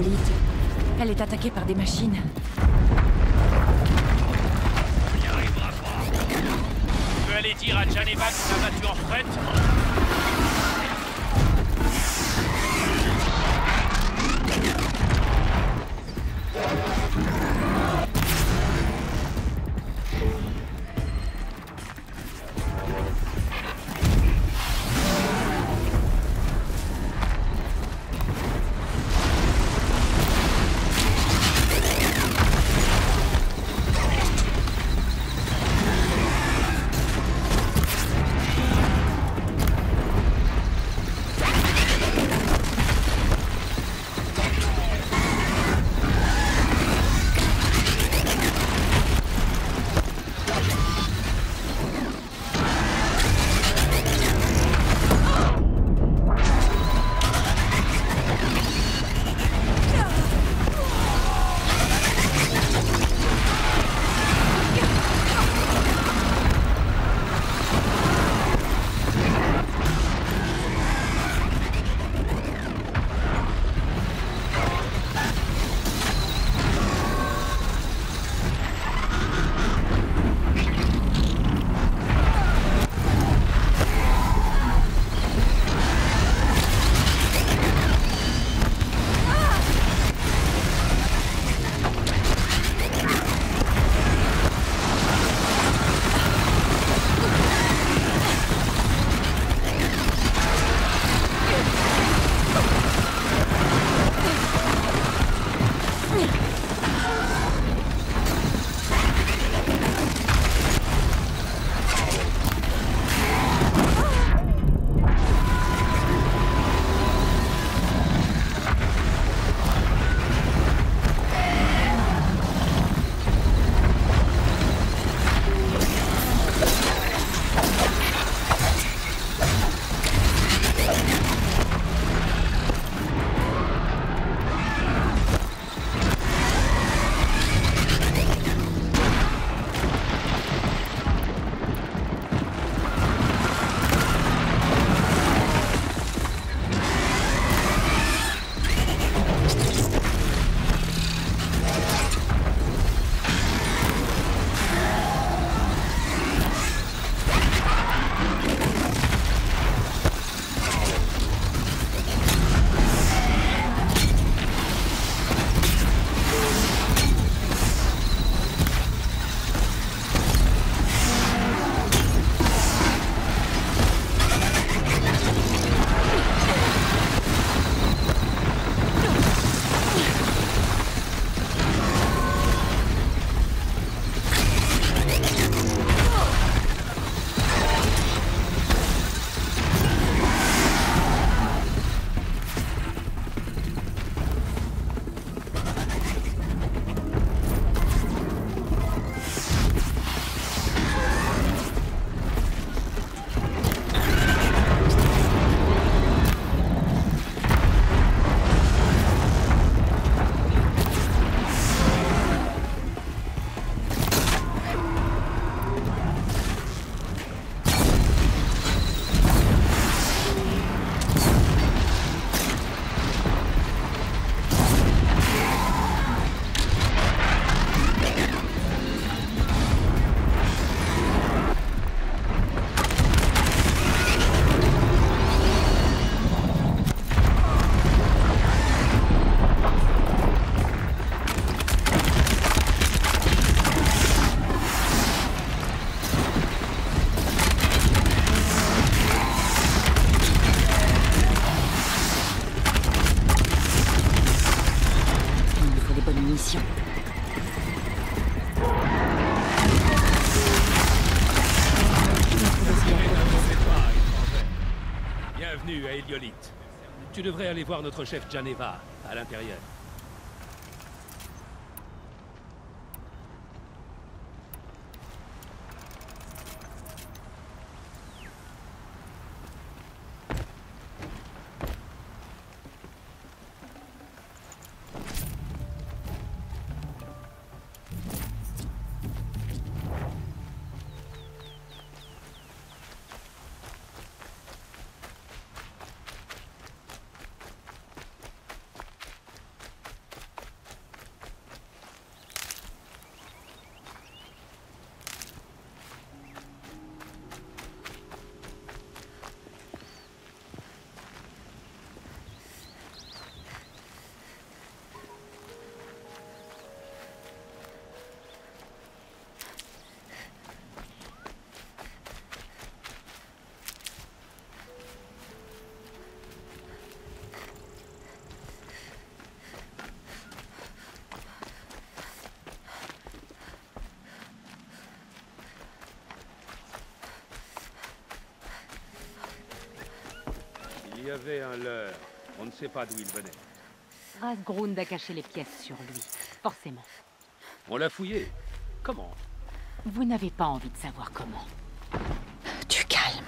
Hippolyte. Elle est attaquée par des machines. On n'y arrivera pas. Tu peux aller dire à Janeva que sa voiture prête? Bienvenue à Héliolite. Tu devrais aller voir notre chef Janeva, à l'intérieur. Il y avait un leurre. On ne sait pas d'où il venait. Razgrund a caché les pièces sur lui, forcément. On l'a fouillé. Comment? Vous n'avez pas envie de savoir comment. Du calme.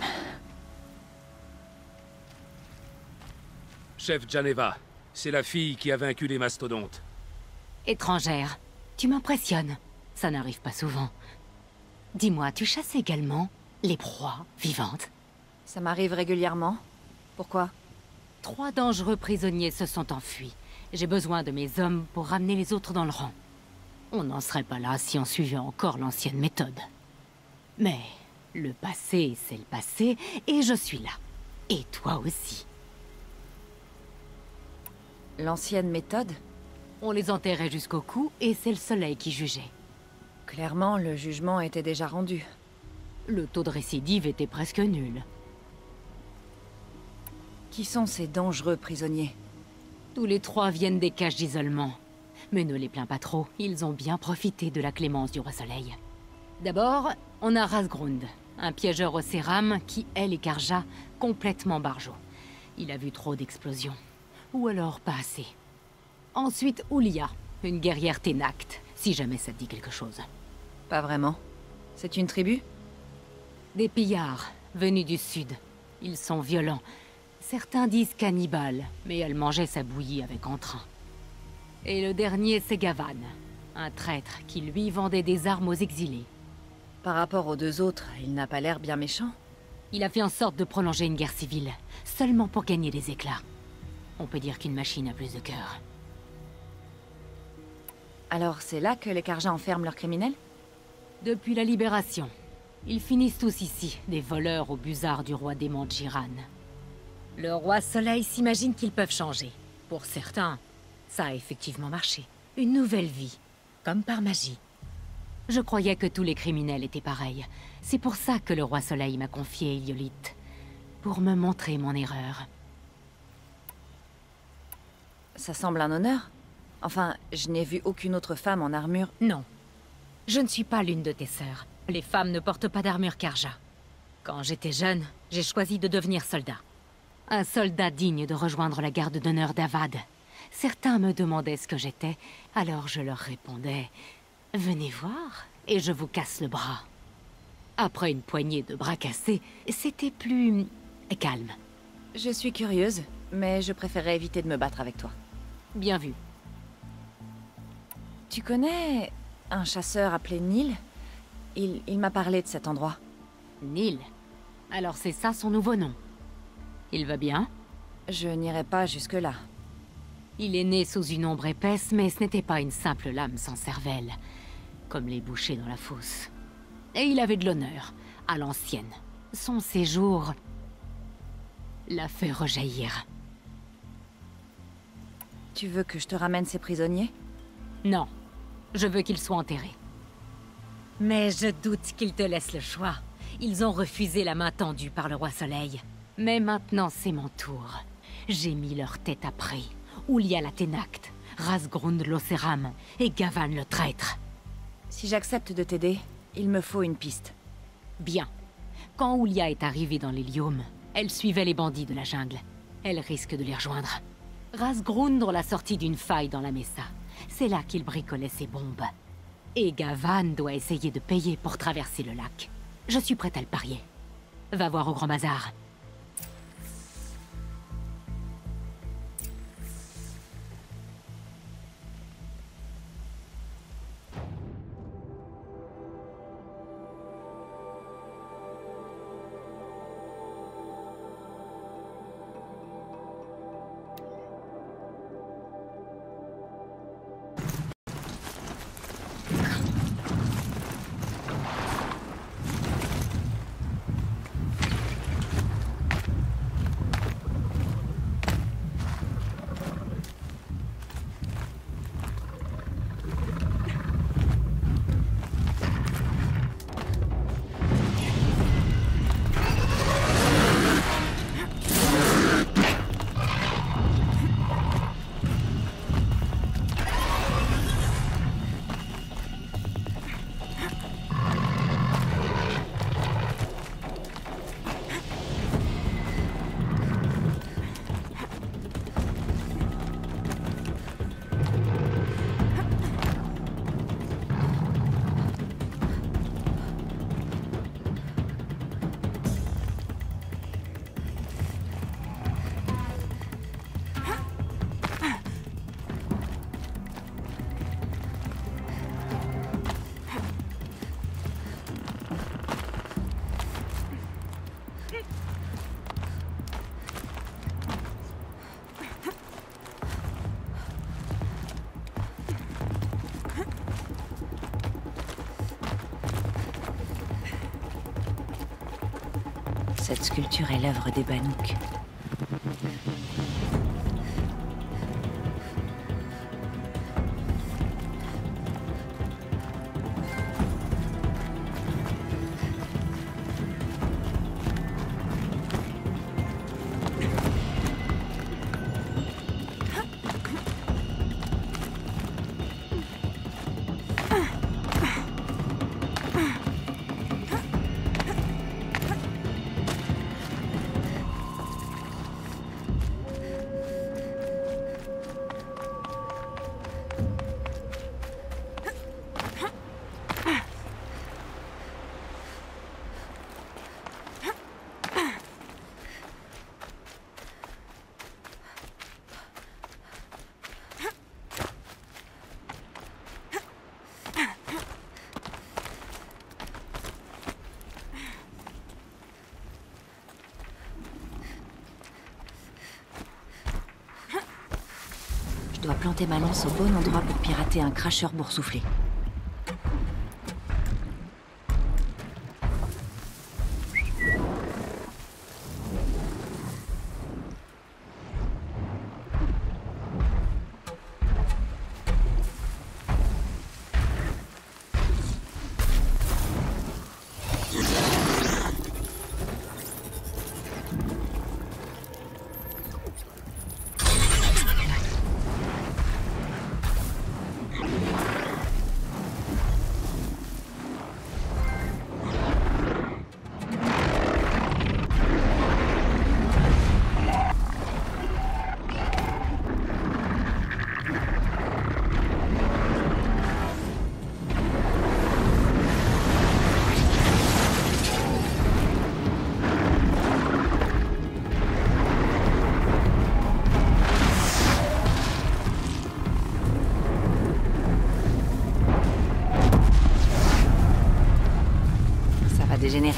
Chef Janeva, c'est la fille qui a vaincu les mastodontes. Étrangère, tu m'impressionnes. Ça n'arrive pas souvent. Dis-moi, tu chasses également les proies vivantes? Ça m'arrive régulièrement. Pourquoi? 3 dangereux prisonniers se sont enfuis. J'ai besoin de mes hommes pour ramener les autres dans le rang. On n'en serait pas là si on suivait encore l'ancienne méthode. Mais le passé, c'est le passé, et je suis là. Et toi aussi. L'ancienne méthode? On les enterrait jusqu'au cou, et c'est le soleil qui jugeait. Clairement, le jugement était déjà rendu. Le taux de récidive était presque nul. Qui sont ces dangereux prisonniers? Tous les 3 viennent des cages d'isolement. Mais ne les plains pas trop, ils ont bien profité de la clémence du Roi Soleil. D'abord, on a Razgrund, un piégeur au céram qui hait les Karja complètement barjot. Il a vu trop d'explosions. Ou alors pas assez. Ensuite, Oulia, une guerrière Tenakt, si jamais ça te dit quelque chose. Pas vraiment. C'est une tribu? Des pillards, venus du sud. Ils sont violents. Certains disent cannibales, mais elle mangeait sa bouillie avec entrain. Et le dernier, c'est Gavan, un traître qui lui vendait des armes aux exilés. Par rapport aux 2 autres, il n'a pas l'air bien méchant. Il a fait en sorte de prolonger une guerre civile, seulement pour gagner des éclats. On peut dire qu'une machine a plus de cœur. Alors c'est là que les Karja enferment leurs criminels? Depuis la libération, ils finissent tous ici, des voleurs au busard du roi démon Jiran. Le roi Soleil s'imagine qu'ils peuvent changer. Pour certains, ça a effectivement marché. Une nouvelle vie, comme par magie. Je croyais que tous les criminels étaient pareils. C'est pour ça que le roi Soleil m'a confié Iolite. Pour me montrer mon erreur. Ça semble un honneur. Enfin, je n'ai vu aucune autre femme en armure. Non. Je ne suis pas l'une de tes sœurs. Les femmes ne portent pas d'armure Karja. Quand j'étais jeune, j'ai choisi de devenir soldat. Un soldat digne de rejoindre la garde d'honneur d'Avad. Certains me demandaient ce que j'étais, alors je leur répondais « Venez voir, et je vous casse le bras ». Après une poignée de bras cassés, c'était plus... calme. Je suis curieuse, mais je préférerais éviter de me battre avec toi. Bien vu. Tu connais un chasseur appelé Nil? Il m'a parlé de cet endroit. Nil. Alors c'est ça son nouveau nom. Il va bien? Je n'irai pas jusque-là. Il est né sous une ombre épaisse, mais ce n'était pas une simple lame sans cervelle, comme les bouchers dans la fosse. Et il avait de l'honneur, à l'ancienne. Son séjour l'a fait rejaillir. Tu veux que je te ramène ces prisonniers? Non, je veux qu'ils soient enterrés. Mais je doute qu'ils te laissent le choix. Ils ont refusé la main tendue par le Roi Soleil. Mais maintenant, c'est mon tour. J'ai mis leur tête à prix. Oulia la Tenakt, Razgrund l'Océram et Gavan le traître. Si j'accepte de t'aider, il me faut une piste. Bien. Quand Oulia est arrivée dans l'Hélium, elle suivait les bandits de la jungle. Elle risque de les rejoindre. Razgrund l'a sortie d'une faille dans la Mesa. C'est là qu'il bricolait ses bombes. Et Gavan doit essayer de payer pour traverser le lac. Je suis prête à le parier. Va voir au Grand Bazar. Cette sculpture est l'œuvre des Banouks. Je dois planter ma lance au bon endroit pour pirater un cracheur boursouflé. Dégénéré.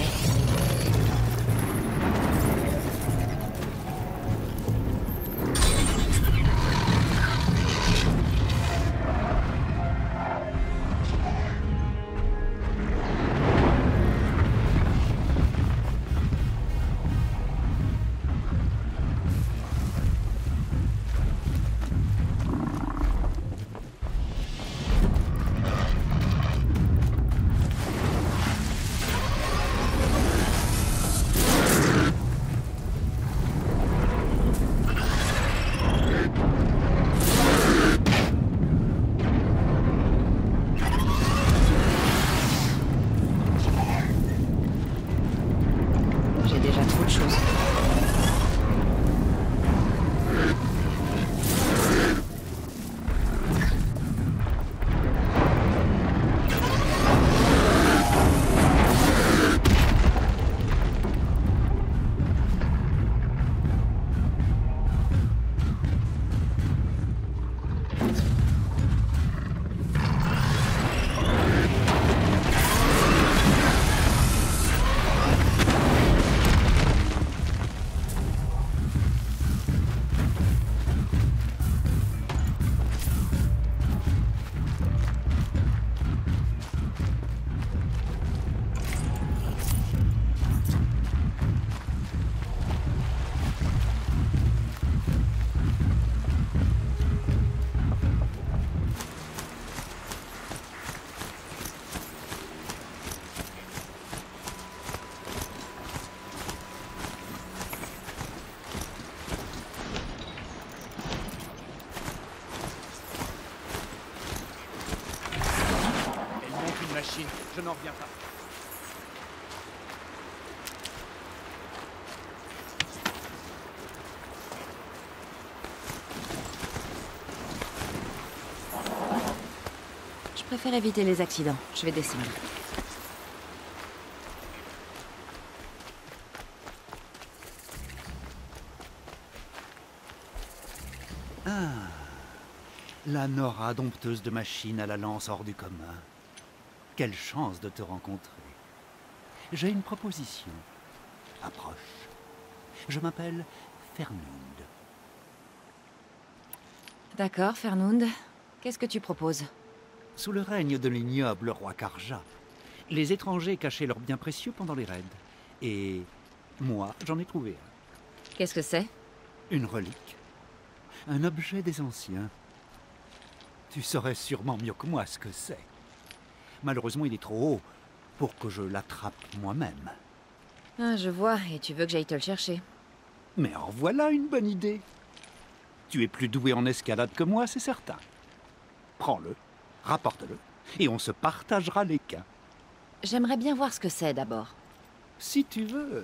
Je n'en reviens pas. Je préfère éviter les accidents. Je vais descendre. Ah, la Nora, dompteuse de machines à la lance hors du commun. Quelle chance de te rencontrer. J'ai une proposition. Approche. Je m'appelle Fernund. D'accord, Fernund. Qu'est-ce que tu proposes? Sous le règne de l'ignoble roi Karja, les étrangers cachaient leurs biens précieux pendant les raids. Et Moi, j'en ai trouvé un. Qu'est-ce que c'est? Une relique. Un objet des anciens. Tu saurais sûrement mieux que moi ce que c'est. Malheureusement, il est trop haut pour que je l'attrape moi-même. Ah, je vois, et tu veux que j'aille te le chercher. Mais en voilà une bonne idée. Tu es plus doué en escalade que moi, c'est certain. Prends-le, rapporte-le, et on se partagera les gains. J'aimerais bien voir ce que c'est d'abord. Si tu veux.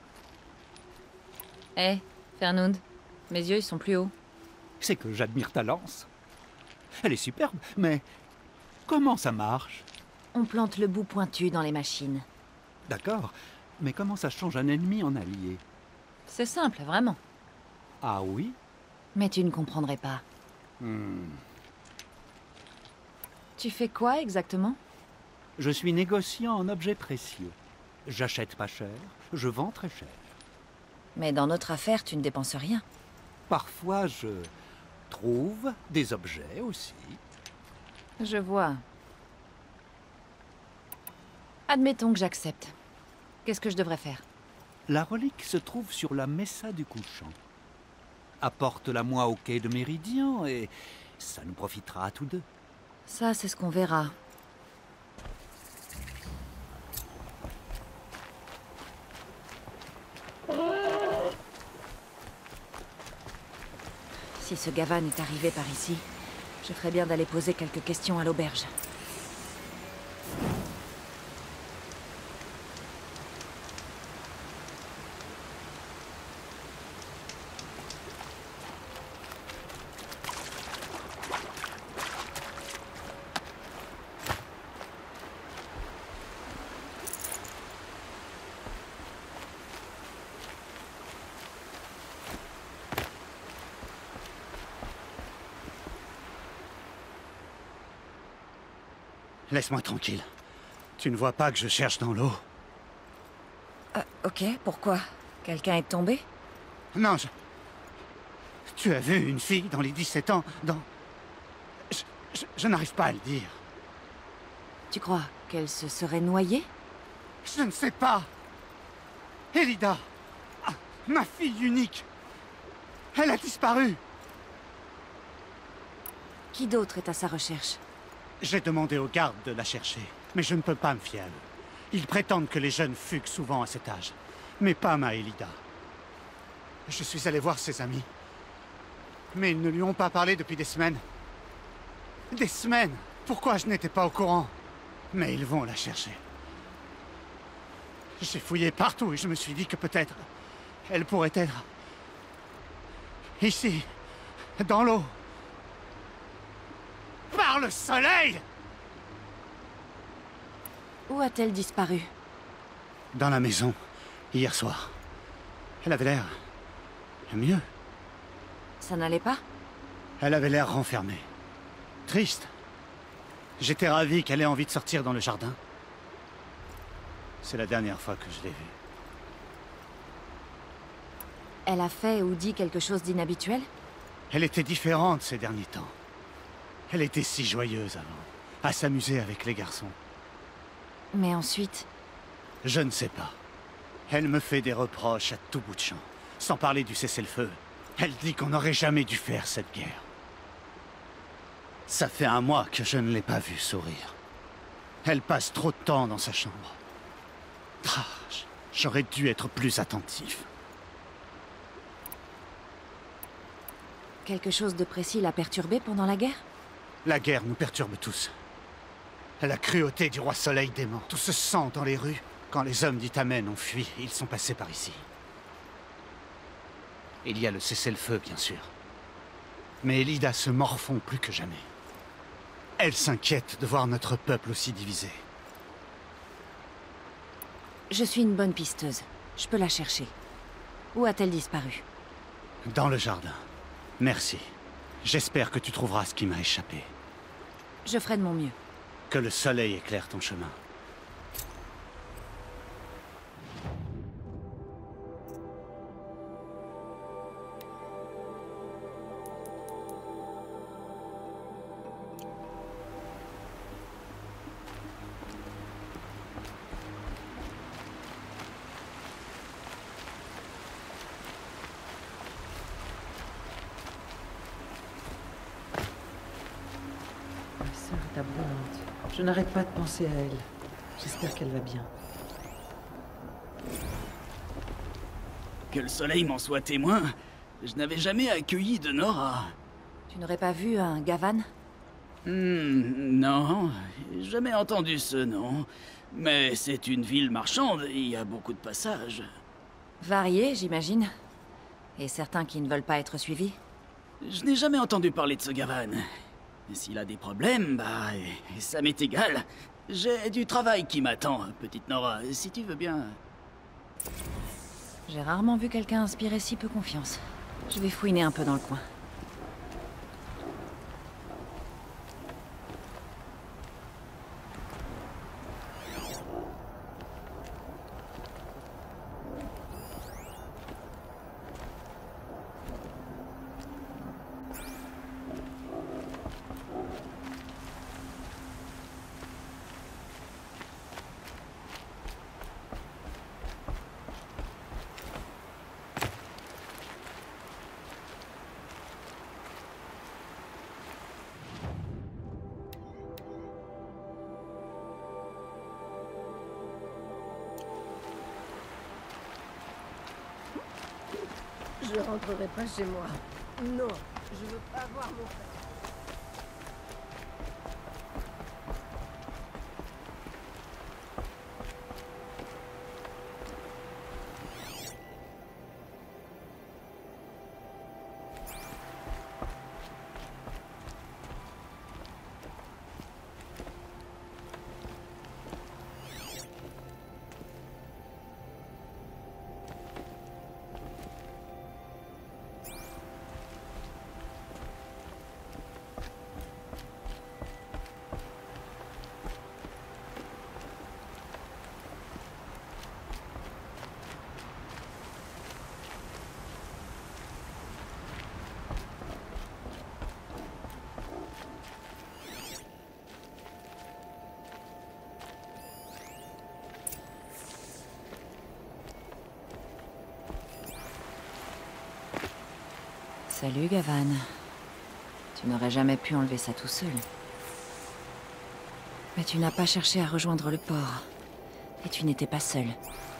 Hé, Fernund, mes yeux ils sont plus hauts. C'est que j'admire ta lance. Elle est superbe, mais comment ça marche? On plante le bout pointu dans les machines. D'accord, mais comment ça change un ennemi en allié? C'est simple, vraiment. Ah oui? Mais tu ne comprendrais pas. Tu fais quoi exactement? Je suis négociant en objets précieux. J'achète pas cher, je vends très cher. Mais dans notre affaire, tu ne dépenses rien. Parfois, je trouve des objets aussi. Je vois. Admettons que j'accepte. Qu'est-ce que je devrais faire? La relique se trouve sur la Messa du Couchant. Apporte-la-moi au quai de Méridian et ça nous profitera à tous deux. Ça, c'est ce qu'on verra. Si ce Gavan est arrivé par ici, je ferais bien d'aller poser quelques questions à l'auberge. Laisse-moi tranquille. Tu ne vois pas que je cherche dans l'eau? Ok, pourquoi? Quelqu'un est tombé? Non, Tu as vu une fille dans les 17 ans, dans... Je n'arrive pas à le dire. Tu crois qu'elle se serait noyée? Je ne sais pas. Elida, ma fille unique. Elle a disparu. Qui d'autre est à sa recherche? J'ai demandé aux gardes de la chercher, mais je ne peux pas me fier à eux. Ils prétendent que les jeunes fuguent souvent à cet âge, mais pas ma Elida. Je suis allé voir ses amis, mais ils ne lui ont pas parlé depuis des semaines. Des semaines! Pourquoi je n'étais pas au courant? Mais ils vont la chercher. J'ai fouillé partout et je me suis dit que peut-être elle pourrait être ici, dans l'eau. Par le soleil! Où a-t-elle disparu? Dans la maison, hier soir. Elle avait l'air... mieux. Ça n'allait pas? Elle avait l'air renfermée. Triste. J'étais ravi qu'elle ait envie de sortir dans le jardin. C'est la dernière fois que je l'ai vue. Elle a fait ou dit quelque chose d'inhabituel? Elle était différente ces derniers temps. Elle était si joyeuse avant, à s'amuser avec les garçons. Mais ensuite... Je ne sais pas. Elle me fait des reproches à tout bout de champ, sans parler du cessez-le-feu. Elle dit qu'on n'aurait jamais dû faire cette guerre. Ça fait un mois que je ne l'ai pas vue sourire. Elle passe trop de temps dans sa chambre. Ah, j'aurais dû être plus attentif. Quelque chose de précis l'a perturbée pendant la guerre? La guerre nous perturbe tous. La cruauté du roi Soleil dément. Tout se sent dans les rues. Quand les hommes d'Itamen ont fui, ils sont passés par ici. Il y a le cessez-le-feu, bien sûr. Mais Elida se morfond plus que jamais. Elle s'inquiète de voir notre peuple aussi divisé. Je suis une bonne pisteuse. Je peux la chercher. Où a-t-elle disparu? Dans le jardin. Merci. J'espère que tu trouveras ce qui m'a échappé. Je ferai de mon mieux. Que le soleil éclaire ton chemin. Je n'arrête pas de penser à elle. J'espère qu'elle va bien. Que le soleil m'en soit témoin, je n'avais jamais accueilli de Nora. Tu n'aurais pas vu un Gavan? Non, jamais entendu ce nom. Mais c'est une ville marchande, et il y a beaucoup de passages. Varié, j'imagine. Et certains qui ne veulent pas être suivis? Je n'ai jamais entendu parler de ce Gavan. Et s'il a des problèmes, bah, ça m'est égal. J'ai du travail qui m'attend, petite Nora, si tu veux bien. J'ai rarement vu quelqu'un inspirer si peu confiance. Je vais fouiner un peu dans le coin. Je rentrerai pas chez moi. Non, je veux pas voir mon frère. Salut, Gavan. Tu n'aurais jamais pu enlever ça tout seul. Mais tu n'as pas cherché à rejoindre le port. Et tu n'étais pas seul.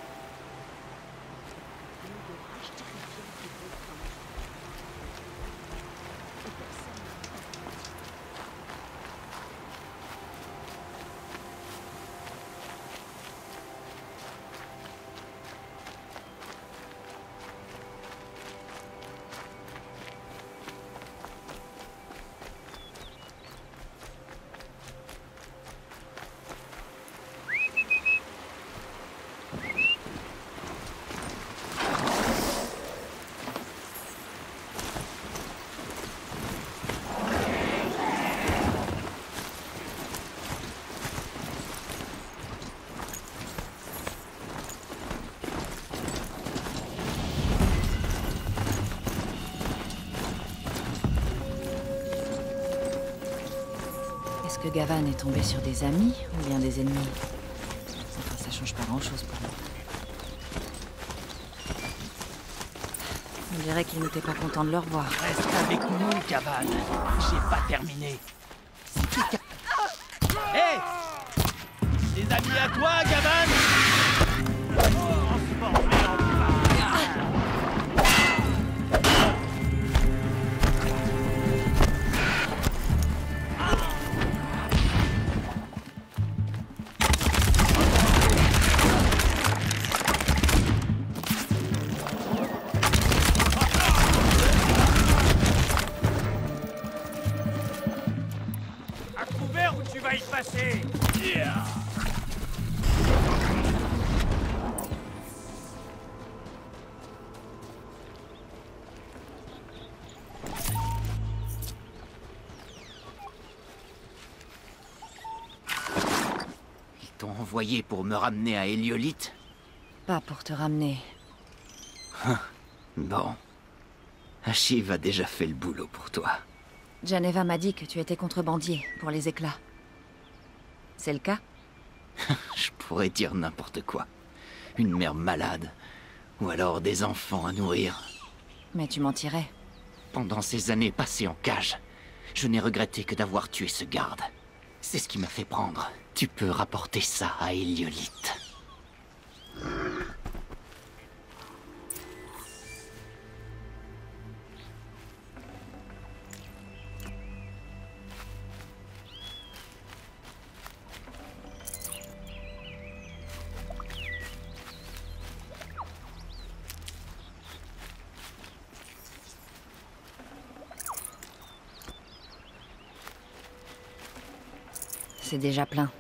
Est-ce que Gavan est tombé sur des amis ou bien des ennemis? Enfin, ça change pas grand-chose pour moi. On dirait qu'ils n'étaient pas contents de leur voir. Reste avec nous, Gavan. J'ai pas terminé. Hé! Des amis à toi, Gavan! Tu vas y passer. Ils t'ont envoyé pour me ramener à Héliolite? Pas pour te ramener. Bon. Ashiv a déjà fait le boulot pour toi. Janeva m'a dit que tu étais contrebandier pour les éclats. C'est le cas? Je pourrais dire n'importe quoi. Une mère malade. Ou alors des enfants à nourrir. Mais tu mentirais. Pendant ces années passées en cage, je n'ai regretté que d'avoir tué ce garde. C'est ce qui m'a fait prendre. Tu peux rapporter ça à Héliolite. C'est déjà plein.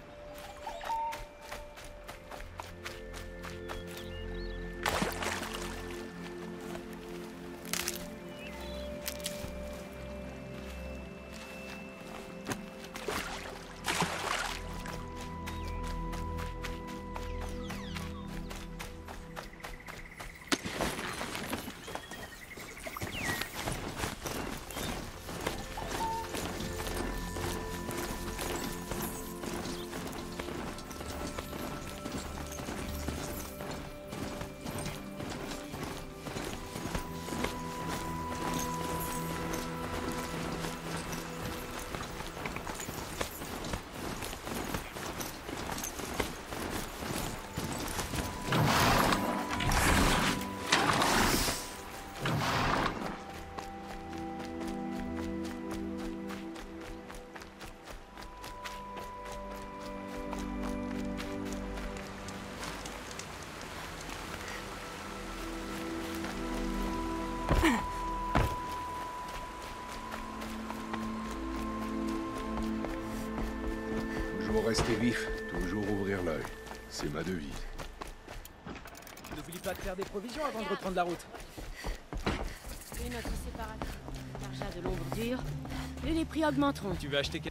Toujours rester vif, toujours ouvrir l'œil. C'est ma devise. N'oublie pas de faire des provisions avant de reprendre la route. Et notre séparateur. L'argent de l'ombre dure, et les prix augmenteront. Tu veux acheter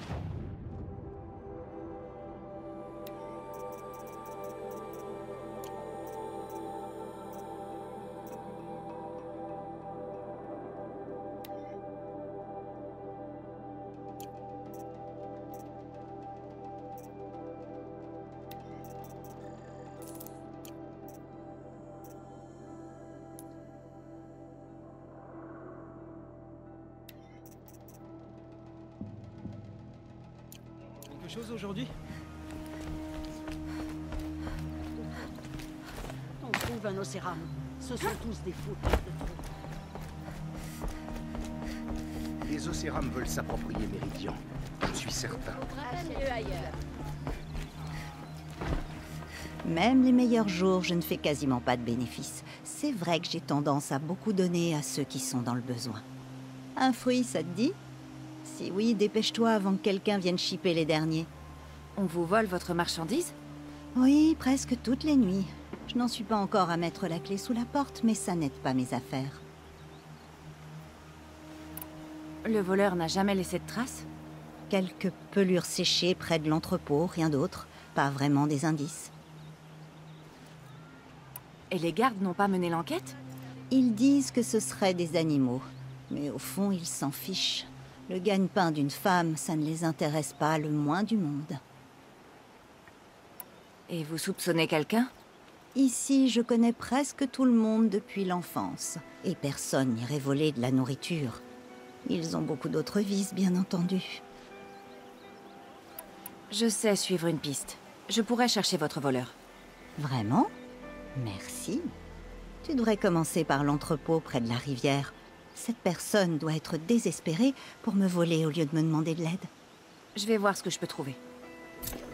quelque chose aujourd'hui? On trouve un océram. Ce sont tous des fauteurs de trous. Les Océrames veulent s'approprier Méridian. Je suis certain. Mieux ailleurs. Même les meilleurs jours, je ne fais quasiment pas de bénéfices. C'est vrai que j'ai tendance à beaucoup donner à ceux qui sont dans le besoin. Un fruit, ça te dit? Si oui, dépêche-toi avant que quelqu'un vienne chipper les derniers. On vous vole votre marchandise? Oui, presque toutes les nuits. Je n'en suis pas encore à mettre la clé sous la porte, mais ça n'aide pas mes affaires. Le voleur n'a jamais laissé de traces? Quelques pelures séchées près de l'entrepôt, rien d'autre. Pas vraiment des indices. Et les gardes n'ont pas mené l'enquête? Ils disent que ce seraient des animaux. Mais au fond, ils s'en fichent. Le gagne-pain d'une femme, ça ne les intéresse pas le moins du monde. Et vous soupçonnez quelqu'un? Ici, je connais presque tout le monde depuis l'enfance. Et personne n'irait voler de la nourriture. Ils ont beaucoup d'autres vices, bien entendu. Je sais suivre une piste. Je pourrais chercher votre voleur. Vraiment? Merci. Tu devrais commencer par l'entrepôt près de la rivière. Cette personne doit être désespérée pour me voler au lieu de me demander de l'aide. Je vais voir ce que je peux trouver.